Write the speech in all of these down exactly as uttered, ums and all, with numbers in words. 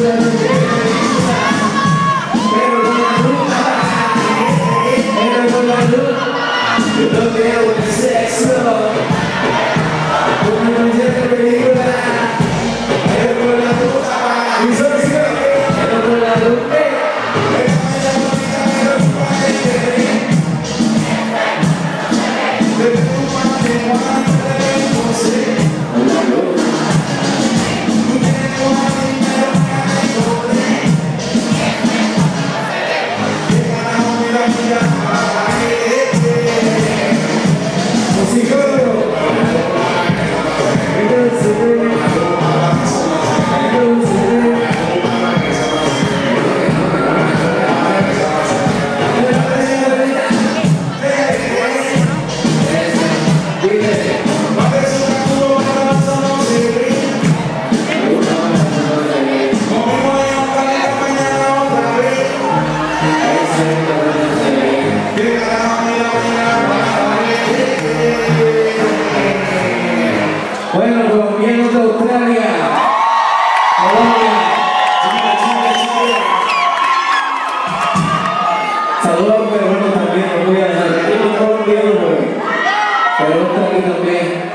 Bueno, colombianos de Australia, Colombia, Chile, Chile, Chile. Saludos a los peruanos también, no voy a dejar. Yo no colombiano, pero, pero está aquí también.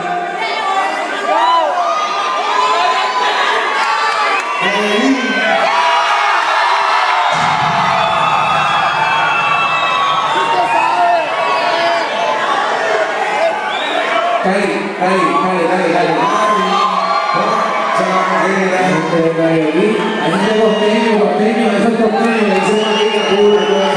Cali, Cali, Cali, Cali, Cali. Ahí de costeño, costeño, esos costeños, le dicen aquí,